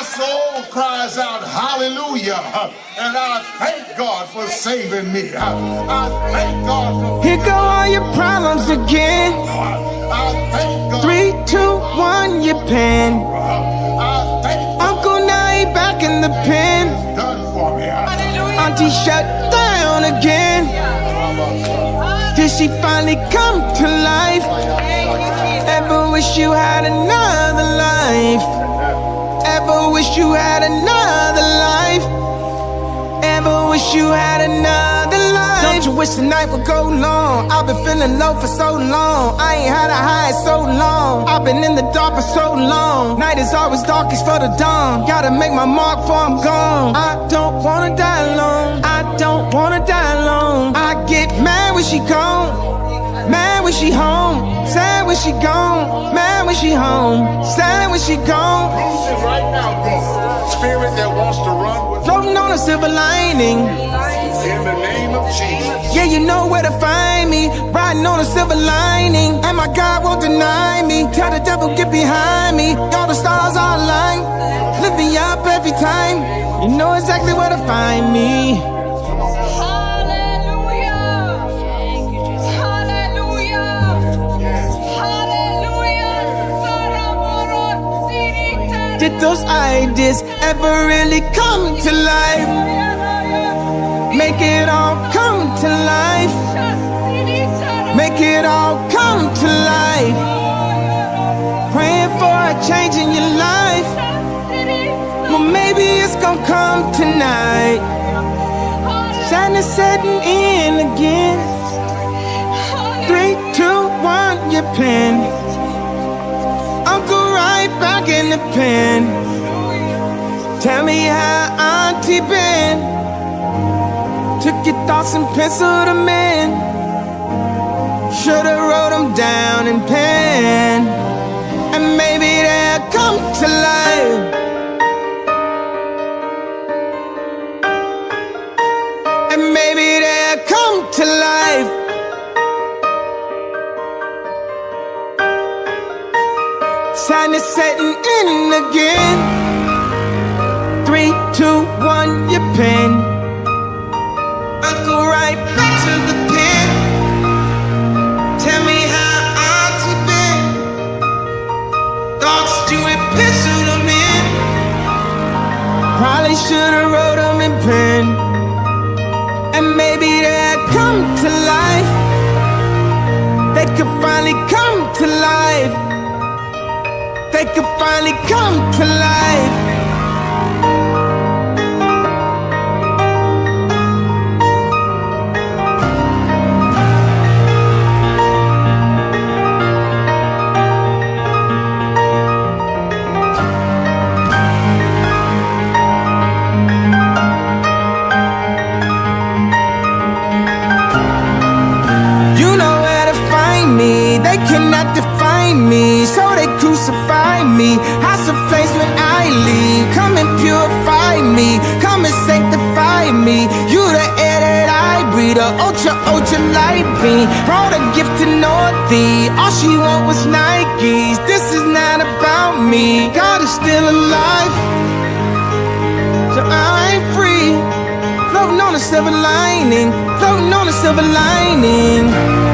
soul cries out hallelujah, and I thank God for saving me. I thank God for... Here go all your problems again. I thank God. 3, 2, 1, your pen. I thank God. Uncle now he back in the pen. Done for me. Auntie shut down again. Did she finally come to life? Ever wish you had another life? Ever wish you had another life? Ever wish you had another life? Don't you wish the night would go long? I've been feeling low for so long. I ain't had a high so long. I've been in the dark for so long. Night is always darkest for the dawn. Gotta make my mark before I'm gone. I don't wanna die alone. I don't wanna die alone. I get mad when she gone, mad when she home, sad when she gone, mad when she home, sad when she gone. Loose it right now, God. Spirit that wants to run with Floating on a silver lining. in the name of Jesus. Yeah, you know where to find me. Riding on a silver lining, and my God won't deny me. Tell the devil get behind me. All the stars are aligned, lift me up every time. You know exactly where to find me. Did those ideas ever really come to life? Make it all come to life. Make it all come to life. Praying for a change in your life. Well, maybe it's gonna come tonight. Sadness setting in again. 3, 2, 1, your pen. Uncle right back in the pen. Tell me how Auntie been. Took your thoughts and penciled them in. Should've wrote them down in pen. And maybe they'll come to life. And maybe they'll come to life. Sadness setting in again. 3, 2, 1, your pen. Uncle right back to the pen. Tell me how Auntie been. Thoughts do it, pencil them in. Probably should've wrote them in pen. And maybe they'll come to life. They could finally come to life. They could finally come to life. You know where to find me. They cannot define me, so they crucify me. House of flames when I leave. Come and purify me. Come and sanctify me. You the air that I breathe. A ultra, ultra light beam. Brought a gift to know thee. All she want was Nikes. This is not about me. God is still alive, so I'm free. Floating on a silver lining. Floating on a silver lining.